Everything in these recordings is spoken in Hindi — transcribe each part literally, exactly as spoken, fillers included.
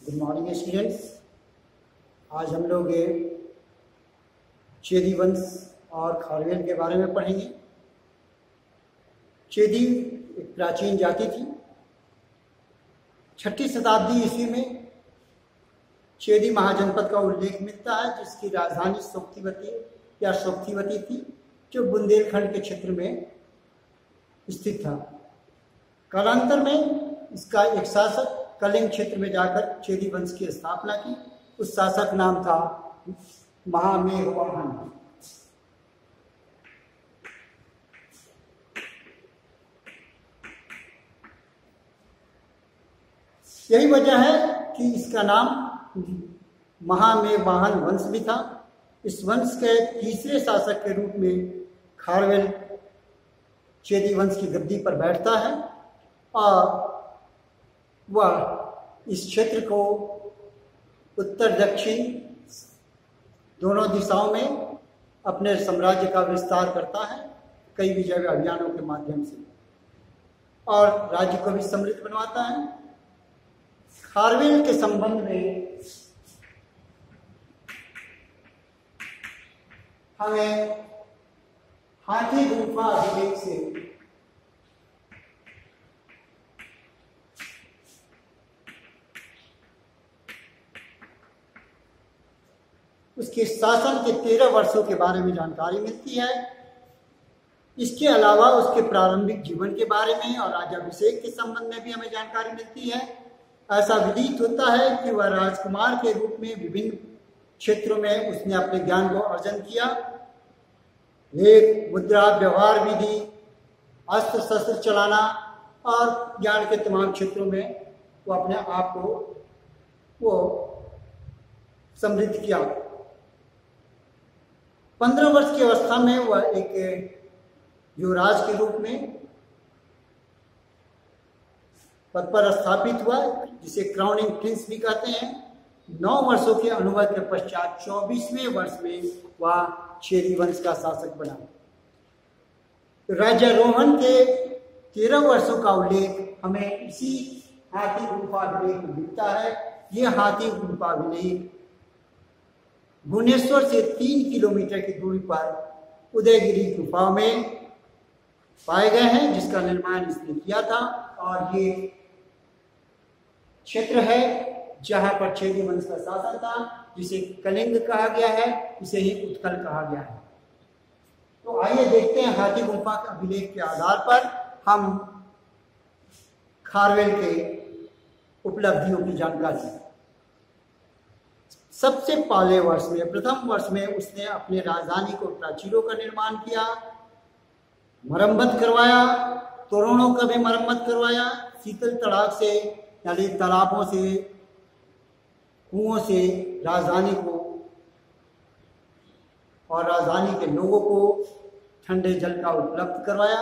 Good morning students. आज हम लोग चेदी वंश और खारवेल के बारे में पढ़ेंगे। चेदी एक प्राचीन जाति थी। छठी शताब्दी ईस्वी में चेदी महाजनपद का उल्लेख मिलता है, जिसकी राजधानी सोक्तिवती या सोक्तिवती थी, जो बुंदेलखंड के क्षेत्र में स्थित था। कालांतर में इसका एक शासक कलिंग क्षेत्र में जाकर चेदी वंश की स्थापना की। उस शासक नाम था महामेघवाहन। यही वजह है कि इसका नाम महामेघवाहन वंश भी था। इस वंश के तीसरे शासक के रूप में खारवेल चेदी वंश की गद्दी पर बैठता है और वह इस क्षेत्र को उत्तर दक्षिण दोनों दिशाओं में अपने साम्राज्य का विस्तार करता है, कई विजय अभियानों के माध्यम से, और राज्य को भी समृद्ध बनवाता है। खारवेल के संबंध में हमें हाथी गुफा अभिलेख से उसके शासन के तेरह वर्षों के बारे में जानकारी मिलती है। इसके अलावा उसके प्रारंभिक जीवन के बारे में और राज्याभिषेक के संबंध में भी हमें जानकारी मिलती है। ऐसा विदित होता है कि वह राजकुमार के रूप में विभिन्न क्षेत्रों में उसने अपने ज्ञान को अर्जन किया। लेख, मुद्रा, व्यवहार विधि, अस्त्र शस्त्र चलाना और ज्ञान के तमाम क्षेत्रों में वो अपने आप को वो समृद्ध किया। पंद्रह वर्ष की अवस्था में वह एक युवराज के रूप में पद पर स्थापित हुआ, जिसे क्राउनिंग प्रिंस भी कहते हैं। नौ वर्षों के अनुभव के पश्चात चौबीसवें वर्ष में वह चेदी वंश का शासक बना। राज्यारोहण के तेरह वर्षों का उल्लेख हमें इसी हाथी गुफा अभिलेख में मिलता है। यह हाथी गुफा अभिलेख भुवनेश्वर से तीन किलोमीटर की दूरी पर उदयगिरी गुफा में पाए गए हैं, जिसका निर्माण इसने किया था। और ये क्षेत्र है जहां पर चेदी वंश का शासन था, जिसे कलिंग कहा गया है, इसे ही उत्कल कहा गया है। तो आइए देखते हैं हाथी गुफा के अभिलेख के आधार पर हम खारवेल के उपलब्धियों की जानकारी। सबसे पहले वर्ष में प्रथम वर्ष में उसने अपने राजधानी को प्राचीरों का निर्माण किया, मरम्मत करवाया, तोरणों का भी मरम्मत करवाया, शीतल तड़ाक से यानी तालाबों से, कुओं से राजधानी को और राजधानी के लोगों को ठंडे जल का उपलब्ध करवाया।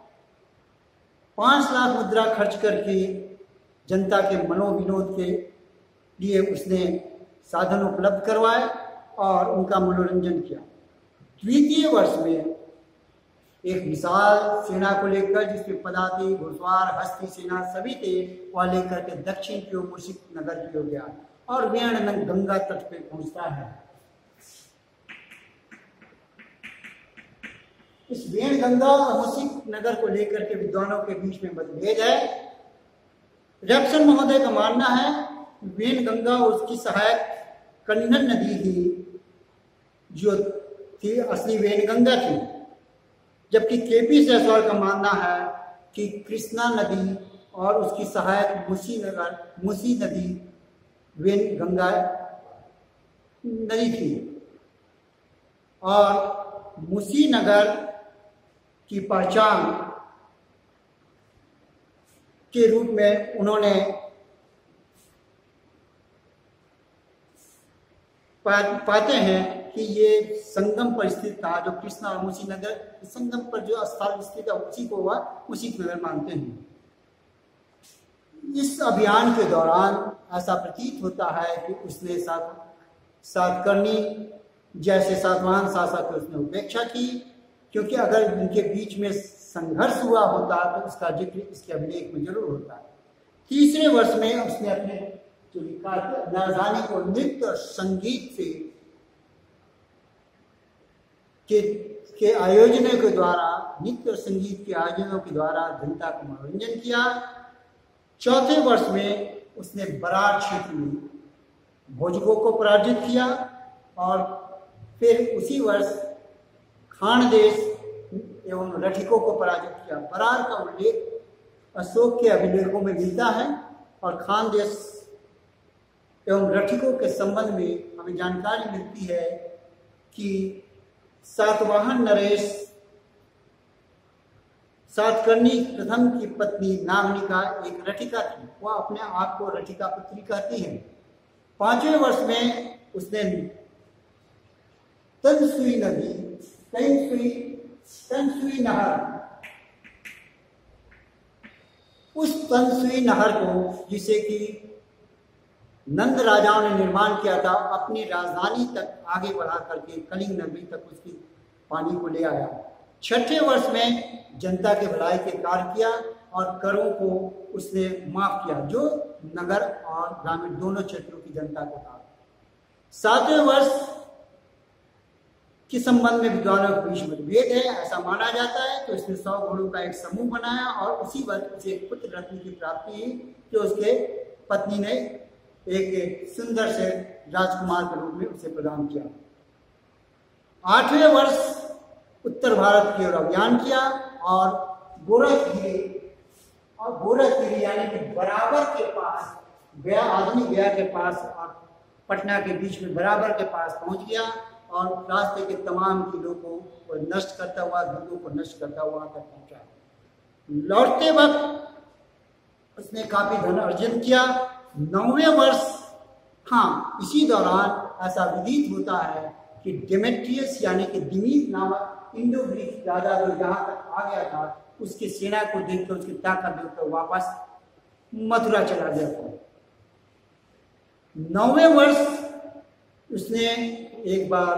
पांच लाख मुद्रा खर्च करके जनता के मनोविनोद के लिए उसने साधन उपलब्ध करवाए और उनका मनोरंजन किया। द्वितीय वर्ष में एक विशाल सेना को लेकर, जिसमें पदाति, घुड़सवार, हस्ती सेना सभी थे, वह लेकर के दक्षिण की ओर मुसिक नगर की ओर गया और वेण गंगा तट पे पहुंचता है। इस वेण गंगा और मुसिक नगर को लेकर के विद्वानों के बीच में मतभेद है। रैप्सन महोदय का मानना है वेण गंगा उसकी सहायक कन्नन नदी थी, जो थी असली वेण गंगा थी, जबकि केपी जायसवाल का मानना है कि कृष्णा नदी और उसकी सहायक मुसी नगर मुसी नदी वेण गंगा नदी थी। और मुसी नगर की पहचान के रूप में उन्होंने पा, पाते हैं कि ये संगम पर स्थित था, जो कृष्णा और मुसी नगर संगम पर जो स्थल स्थित है उसी को वह मुसी नगर मानते हैं। इस अभियान के दौरान ऐसा प्रतीत होता है कि उसने सात सातकर्णी जैसे सातवाहन शासक की उसने उपेक्षा की, क्योंकि अगर उनके बीच में संघर्ष हुआ होता तो उसका जिक्र इसके अभिलेख में जरूर होता है। तीसरे वर्ष में उसने अपने जो राजधानी को नृत्य और संगीत से के, के आयोजनों के द्वारा नृत्य और संगीत के आयोजनों के द्वारा जनता को मनोरंजन किया। चौथे वर्ष में उसने बरार क्षेत्र में भोजकों को पराजित किया और फिर उसी वर्ष खानदेश एवं रठिकों को पराजित किया। बरार का उल्लेख अशोक के अभिलेखों में मिलता है और खानदेश एवं रठिकों के संबंध में हमें जानकारी मिलती है कि सातवाहन नरेश सातकर्णी प्रथम की पत्नी नागनिका एक रठिका थी। वह अपने आप को रठिका पुत्री कहती है। पांचवें वर्ष में उसने तनसुई नदी तनसुई तनसुई नहर उस तनसुई नहर को, जिसे कि नंद राजाओं ने निर्माण किया था, अपनी राजधानी तक आगे बढ़ा करके कलिंग नगरी तक उसकी पानी को ले आया। छठे वर्ष में जनता के भलाई के कार्य किया और करों को उसने माफ किया जो नगर और ग्रामीण दोनों क्षेत्रों की जनता को था। सातवें वर्ष के संबंध में विद्वानों के बीच मतभेद है। ऐसा माना जाता है कि उसने सौ घोड़ों का एक समूह बनाया और उसी वर्ष उसे एक पुत्र रत्न की प्राप्ति हुई जो उसके पत्नी ने एक सुंदर से राजकुमार के रूप में उसे प्रदान किया। आठवें वर्ष उत्तर भारत की ओर अभियान किया और गोरखगिरी और गोरखगिरी यानी कि बराबर के पास गया, आधुनिक गया के पास और पटना के बीच में बराबर के पास पहुंच गया और रास्ते के तमाम किलों को नष्ट करता हुआ, दुर्गों को नष्ट करता हुआ तक पहुंचा। लौटते वक्त उसने काफी धन अर्जन किया। नौवें वर्ष, हाँ, इसी दौरान ऐसा विदित होता है कि डेमेट्रियस यानी कि दिमीत नामक इंडो ग्रीक राजा जो जहां तक आ गया था, उसकी सेना को देखकर, उसकी ताकत देखकर वापस मथुरा चला गया था। नौवें वर्ष उसने एक बार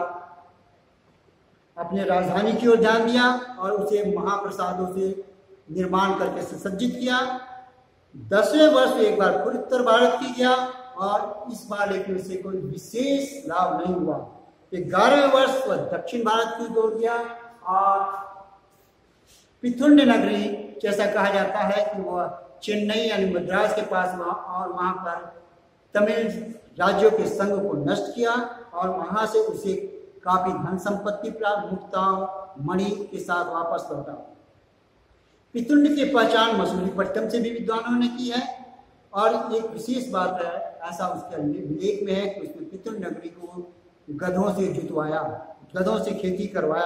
अपने राजधानी की ओर ध्यान दिया और उसे महाप्रसादों से निर्माण करके सुसज्जित किया। दसवें वर्ष एक बार फिर उत्तर भारत की गया और इस बार लेकिन उसे कोई विशेष लाभ नहीं हुआ। ग्यारहवें वर्ष वह दक्षिण भारत की ओर गया और पिथुंड नगरी, जैसा कहा जाता है कि वह चेन्नई यानी मद्रास के पास वहाँ और वहां पर तमिल राज्यों के संघ को नष्ट किया और वहां से उसे काफी धन संपत्ति प्राप्त, मुक्ताओं मणि के साथ वापस लौटा। पितुंड की पहचान मसूलीपट्टनम से भी विद्वानों ने की है और एक विशेष बात है, ऐसा उसके लेख में है कि उसने पितुंड नगरी को गधों से जुतवाया, गधों से खेती करवाया।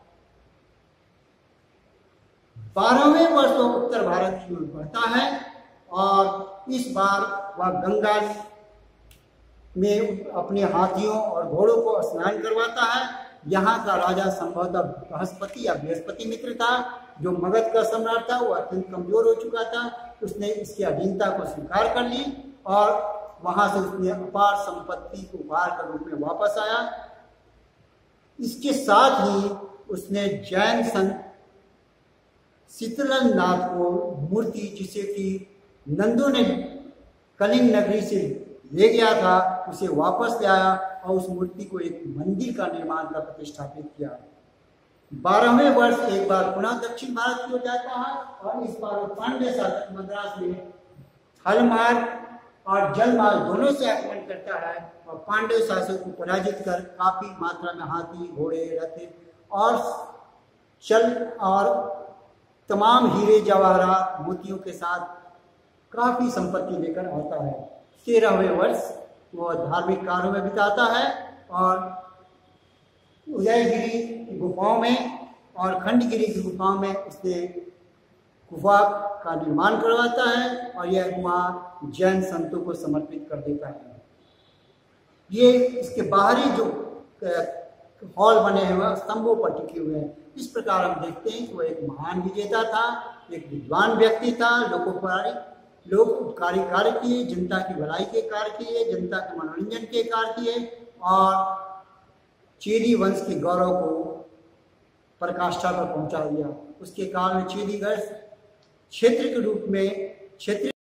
बारहवें वर्ष वो उत्तर भारत की ओर बढ़ता है और इस बार वह गंगा में अपने हाथियों और घोड़ों को स्नान करवाता है। यहाँ का राजा संभवतः बृहस्पति या बृहस्पति मित्र था, जो मगध का सम्राट था। वो अत्यंत कमजोर हो चुका था। उसने इसकी अधीनता को स्वीकार कर ली और वहां से उसने अपार संपत्ति को उपहार के रूप में वापस आया। इसके साथ ही उसने जैन संत शीतलन नाथ को मूर्ति, जिसे कि नंदो ने कलिंग नगरी से ले गया था, उसे वापस ले आया और उस मूर्ति को एक मंदिर का निर्माण कर प्रतिष्ठापित किया। बारहवें वर्ष एक बार पुनः दक्षिण भारत की ओर जाता है और इस बार पांड्य शासक मद्रास में थल मार्ग और जल मार्ग दोनों से आक्रमण करता है और पांड्य शासक को पराजित कर काफी मात्रा में हाथी, घोड़े, रथ और चल और तमाम हीरे जवाहरात मोतियों के साथ काफी संपत्ति लेकर आता है। तेरहवें वर्ष वह धार्मिक कार्यों में बिताता है और उदयगिरी की गुफाओं में और खंडगिरी की गुफाओं में उसने गुफा का निर्माण करवाता है और यह गुफा जैन संतों को समर्पित कर देता है। ये इसके बाहरी जो हॉल बने हुए स्तंभों पर टिके हुए हैं। इस प्रकार हम देखते हैं कि वह एक महान विजेता था, एक विद्वान व्यक्ति था, लोकोपकारी लोक उपकारी कार्य किए, जनता की भलाई के कार्य किए, जनता के मनोरंजन के कार्य किए और चेदी वंश के गौरव को पराकाष्ठा पर पहुंचा दिया। उसके काल में चेदीगढ़ क्षेत्र के रूप में क्षेत्र